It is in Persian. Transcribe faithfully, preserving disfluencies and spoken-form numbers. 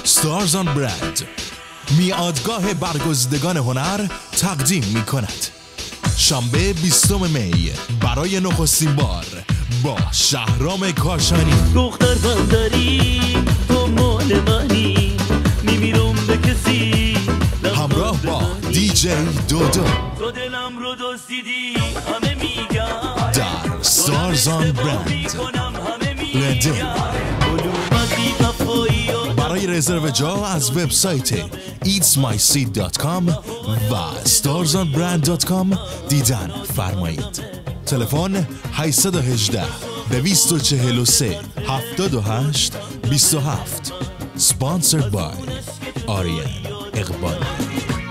Stars on Brand میادگاه برگزیدگان هنر تقدیم می کند شنبه بیستم می برای نخستین بار با شهرام کاشانی. دختر بندری تو مال منی میمیرم به کسی همراه با دی جی دودو تو دلم رو دزدیدی همه میگن در Stars on Brand لندن. برای رزرو جا از وبسایت ایتس مای سید دات کام و استارز آن برند دات کام دیدن فرمایید. تلفن هشت یک هشت دو چهار سه هفت هشت دو هفت. Sponsored by آریان اقبال.